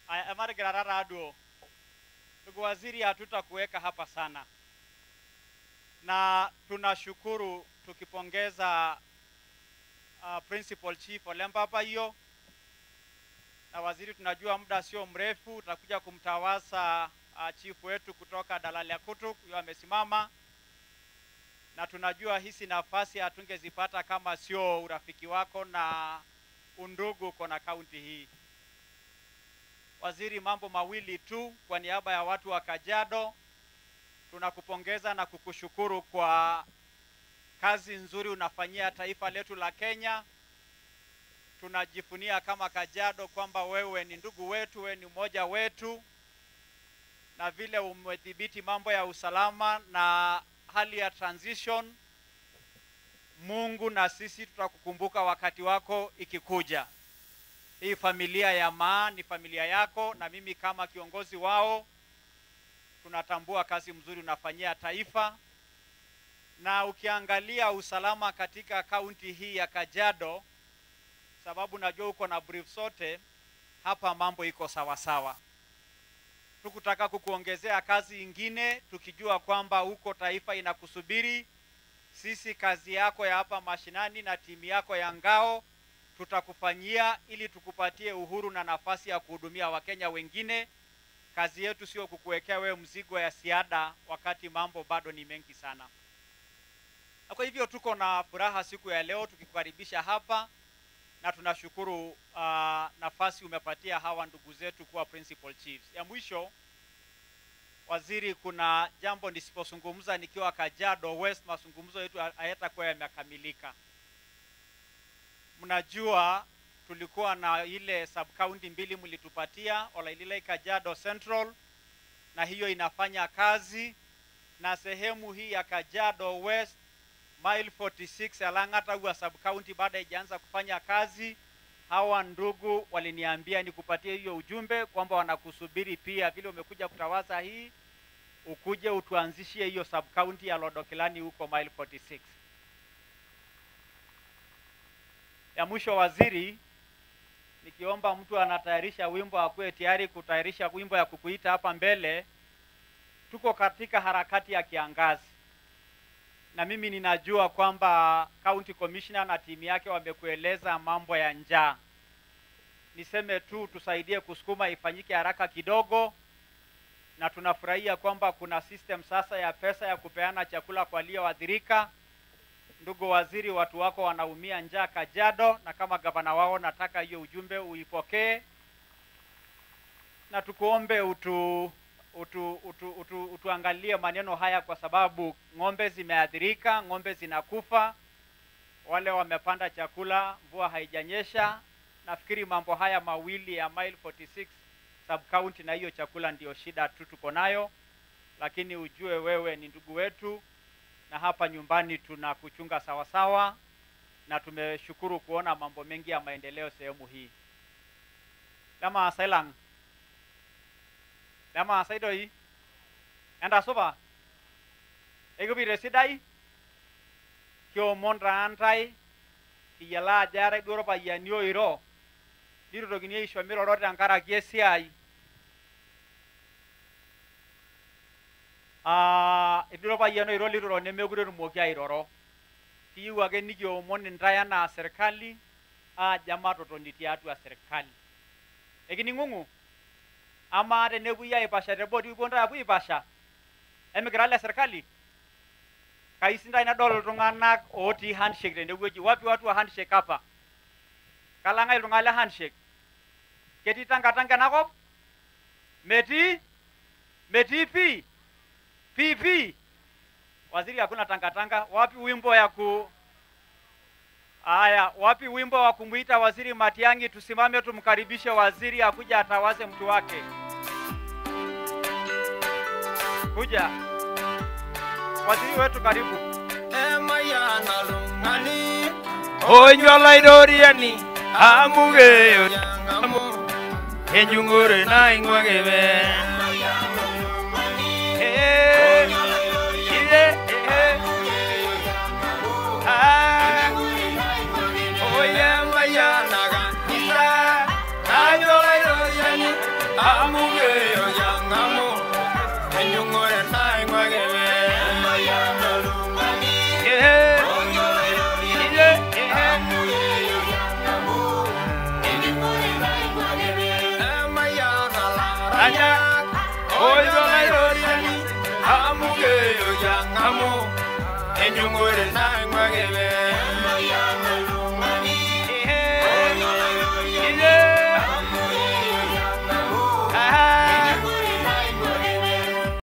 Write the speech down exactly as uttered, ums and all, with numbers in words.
Amari Gerarara Ado. Ndugu waziri, hatutakuweka hapa sana. Na tunashukuru tukipongeza uh, Principal Chief Olemba hapa hiyo. Na waziri, tunajua muda sio mrefu utakuja kumtawasa uh, chief wetu kutoka Dalali ya Kutuk, yeye amesimama. Na tunajua hizi nafasi hatungezipata kama sio urafiki wako na undugu kwa kaunti hii. Waziri, mambo mawili tu kwa niaba ya watu wa Kajiado. Tunakupongeza na kukushukuru kwa kazi nzuri unafanyia taifa letu la Kenya. Tunajifunia kama Kajiado kwamba wewe ni ndugu wetu, wewe ni mmoja wetu. Na vile umedhibiti mambo ya usalama na hali ya transition, Mungu na sisi tutakukumbuka wakati wako ikikuja. Hii familia ya Maa ni familia yako, na mimi kama kiongozi wao tunatambua kazi mzuri unafanyia taifa. Na ukiangalia usalama katika kaunti hii ya Kajiado, sababu najua uko na brief sote, hapa mambo iko sawa sawa. Tukutaka kukuongezea kazi ingine, tukijua kwamba uko taifa inakusubiri. Sisi kazi yako ya hapa mashinani na timu yako ya ngao tutakufanyia ili tukupatie uhuru na nafasi ya kuhudumia Wakenya wengine. Kazi yetu sio kukuwekea wewe mzigo ya ziada wakati mambo bado ni mengi sana. Na kwa hivyo tuko na furaha siku ya leo tukikukaribisha hapa, na tunashukuru uh, nafasi umepatia hawa ndugu zetu kuwa principal chiefs. Ya mwisho, waziri, kuna jambo nisipozungumza nikiwa Kajiado West, mazungumzo yetu hayatakuwa yamekamilika. Mnajua tulikuwa na ile sub county mbili mlitupatia, Olailile Kajiado Central, na hiyo inafanya kazi. Na sehemu hii ya Kajiado West mile arobaini na sita Lang'ata huwa sub county baada haijaanza kufanya kazi. Hawa ndugu waliniambia nikupatie hiyo ujumbe kwamba wanakusubiri pia, vile umekuja kutawaza hii ukuje utuanzishie hiyo sub county ya Lodokilani huko mile arobaini na sita. Ya mwisho, waziri, nikiomba mtu anatayarisha wimbo akuwe tayari kutayarisha wimbo ya kukuita hapa mbele. Tuko katika harakati ya kiangazi, na mimi ninajua kwamba county commissioner na timu yake wamekueleza mambo ya njaa. Niseme tu tusaidie kusukuma ifanyike haraka kidogo, na tunafurahia kwamba kuna system sasa ya pesa ya kupeana chakula kwa walioathirika. Ndugu waziri, watu wako wanaumia njaa Kajiado, na kama gavana wao nataka hiyo ujumbe uipokee. Na tukuombe utu utu, utu, utu utuangalie maneno haya, kwa sababu ng'ombe zimeathirika, ng'ombe zinakufa, wale wamepanda chakula, mvua haijanyesha. Nafikiri mambo haya mawili ya mile arobaini na sita sub county na hiyo chakula ndio shida tu tuko nayo, lakini ujue wewe ni ndugu wetu na hapa nyumbani tunakuchunga sawa sawa, na tumeshukuru kuona mambo mengi ya maendeleo sehemu hii. Lama Sailang. Lama Saidoi. Enda soba. Ego bi residai. Kyo monra antai. Iyala jare duro pa yanyo iro. Diro dogini isho miro rote ankara kiesiai. Ah, iduro pa yanyo iro liro ne megure rumokia iroro. Tiyu ake nikyo moni ntaya na serikali. Ah, jama totonditi atu ya serikali. Egini ngungu. Ama tenekuya ipasha tebodi uponda apu ipasha. Emigira le serikali. Kaisinda inadol iltung'anak otii handshake tenewueji. Wapi watu wa handshake hapa? Kalang'a iltung'anak le handshake. Ketii tangatanga enakop? Metii? Metii pi? Pi pi? Waziri, hakuna tangatanga. Wapi wimbo ya ku Aya, wapi wimbo wa kumuita Waziri Matiang'i? Tusimame tumkaribishe waziri akuja atawaze mtu wake. Kuja. Waziri wetu, karibu. Emayana lungani Onyola idoriani amugeyo amu enjungure na ingwagebe eh ide eh ah oya mayana ga isa onyola idoriani amugeyo yangamu enyungore nai mwagebe mayana lungani Yeah. onyolero Yeah. Yeah. amugeyo yangamu enyungore nai mwagebe mayana laranya Oyo lairoriani. amugeyo yangamu enyungore nai mwagebe